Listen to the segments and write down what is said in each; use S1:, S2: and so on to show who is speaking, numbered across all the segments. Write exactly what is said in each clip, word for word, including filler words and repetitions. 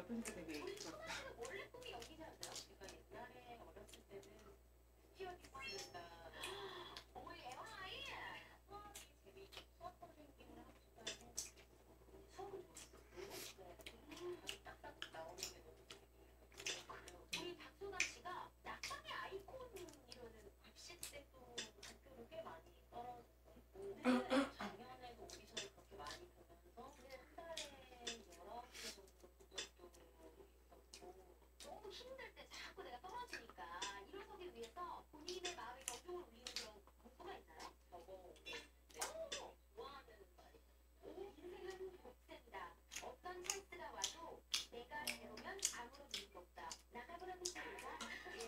S1: 보니까 되게 예뻤다.
S2: 원래 꿈이 연기자였나요? 제가 옛날에 어렸을 때는 스튜어디스가 어머 에어라인 수학이 재미있고 수학 선생님을 하고 싶다는 수업을 좋아했어요. 네. 딱딱 나오는 게 너무 재미있어요. 우리 박소담 씨가 낙방의 아이콘이라는 입시 때도 학교를 꽤 많이 떨어졌고 작년에도 오디션을 그렇게 많이 보면서 한 달에 여러 개 정도 부족도 있었고 너무 힘들 때 자꾸 내가 떨어지니까 일어서기 위해서 본인의 마음의 경종을 울리는 그런 공부가 있나요? 저거 네. 오! 좋아하는 말이 오, 인생은 복생이다. 어떤 찬스가 와도 내가 배우면 아무런 이유가 없다. 나가보라는 소리가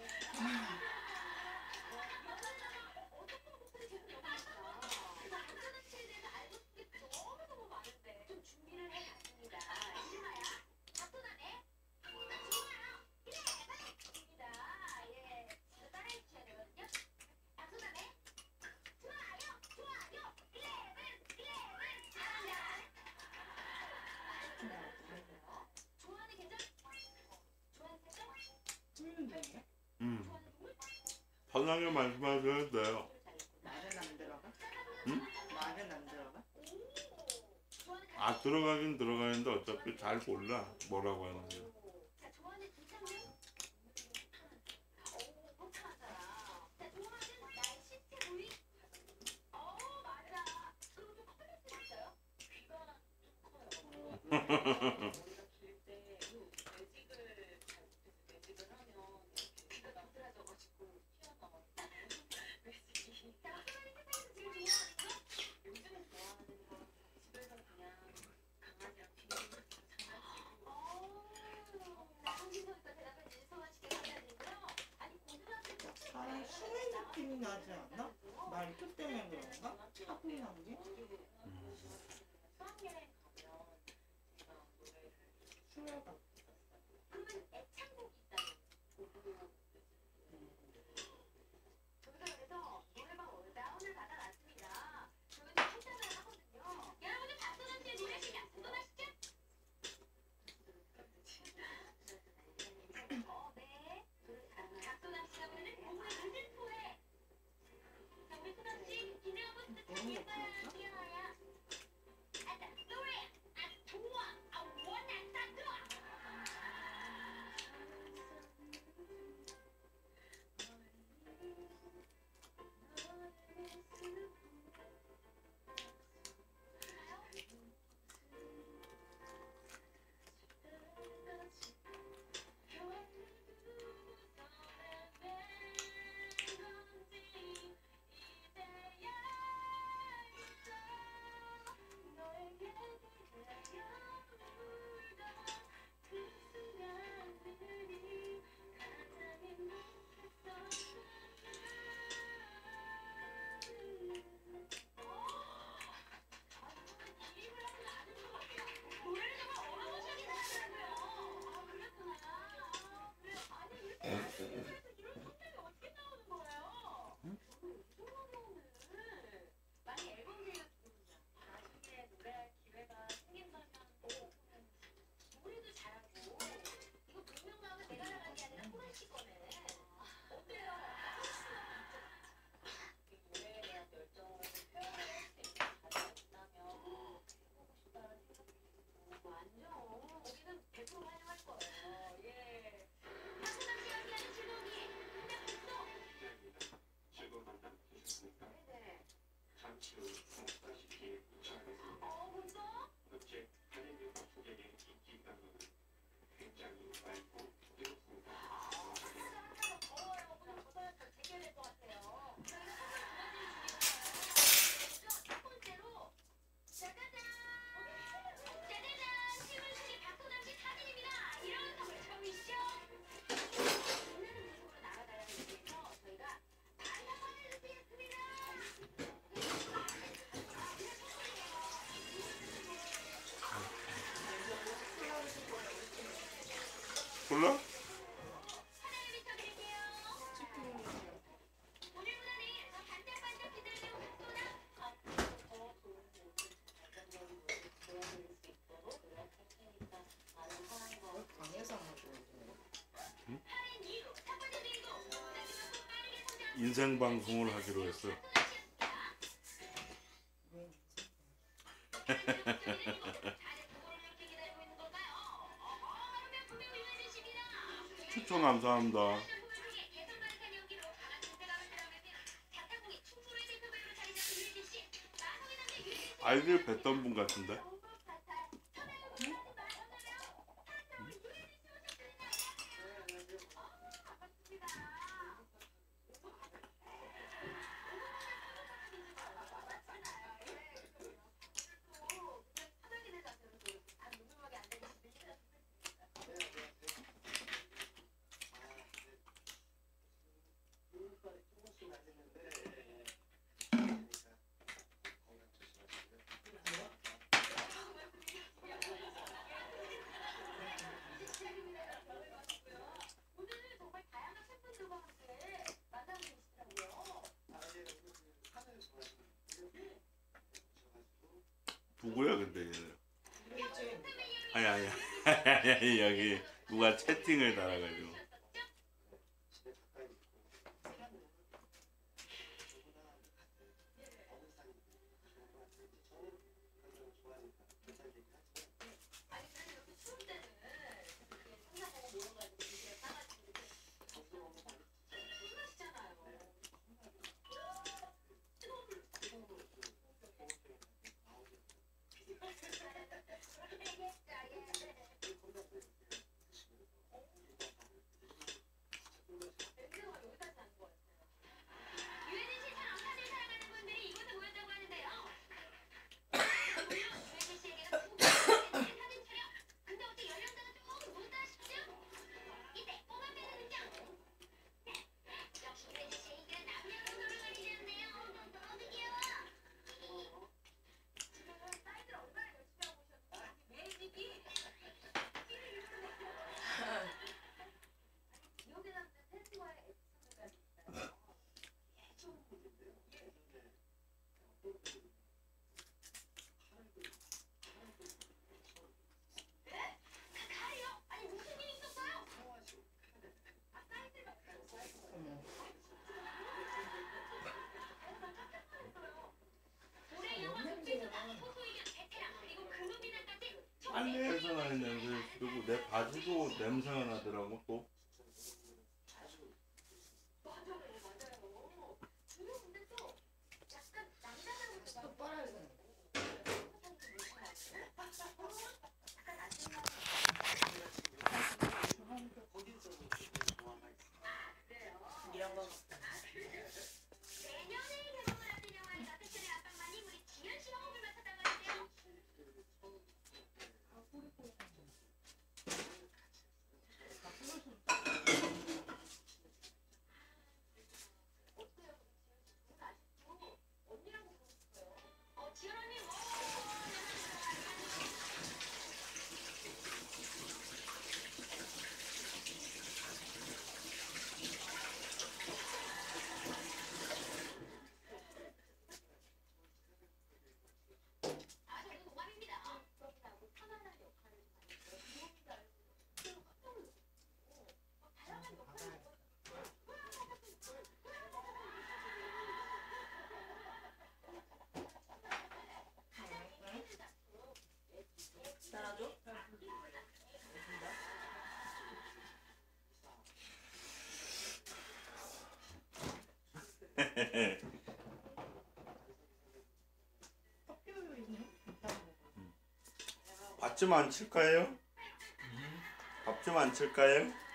S2: 어떤 거 목소리 계속 여기니까 그래서 안전한체에 대해서 알고 싶은 게 너무너무 많은데 좀 준비를 해봤습니다. 이름하야 박소담의 나 좋아요. 그래, 입니다. 예, 진짜 따라해주셔야 되거든요. 박소담의 좋아요, 좋아요, 일레븐, 일레븐, 잘한다. 좋아하는 계절? 좋아하는 색깔?
S1: 훌륭해요?
S3: 음.
S2: 좋아하는 동물?
S3: 편하게 말씀하셔도 돼요.
S1: 말은 안 들어가?
S3: 응?
S1: 말은 안 들어가?
S2: 오, 좋아하는 가족?
S3: 아 들어가긴 들어가는데 어차피 잘 몰라 뭐라고 하는지.
S2: 자, 좋아하는 기상용? 오, 못하잖아. 자, 좋아하는 날씨 태우리? 어, 맞아. 그리고 좀 커플 수 있어요? 귀가 좀 커요. 머리가 길 때 매직을 잘못해서 매직을 하면 귀가 나들어져가지고 튀어나와요. 매직이. 자, 박소담이 세상에서 제일 좋아하는 거? 요즘에 좋아하는 건 집에서 그냥 강아지랑 빙빙 장난치고. 어, 정신소리과 대답해 주신 소원 씨께 감사드리고요. 아니 고등학교 때 혹시
S1: 사람 수행 느낌이 나지 않나? 말투 때문에 그런가? 차분한 게?
S2: 수학여행 가면 제가 노래를
S1: 수혜가.
S2: 그러면 애창곡이 있다면 곡으로 저희가 그래서 노래방 월다운을 받아놨습니다. 저희는 혼자만 하거든요. 여러분들 박소담 씨의 노래 시작 도전하시죠? 어, 네. 박소담 씨가 부르는 봄의 늦은 후에. 자, 우리 소담 씨 기대 한번
S1: 너무
S2: 예뻐요.
S1: 예쁘다.
S2: 뛰어나야. 아따 노래 아 좋아 아 원한다 좋아.
S3: 인생 방송을 하기로 했어. 추천 감사합니다. 아이들 뵀던 분 같은데? 누구야 근데 얘는? 아니 아니 아니 여기 누가 채팅을 달아가지고. 빨래에서 나는 냄새, 그리고 내 바지도 냄새가 나더라고 또.
S1: 또 빨아야겠네. 이런 거. 따라줘?
S3: 밥 좀 안 칠까요? 밥 좀 안 칠까요?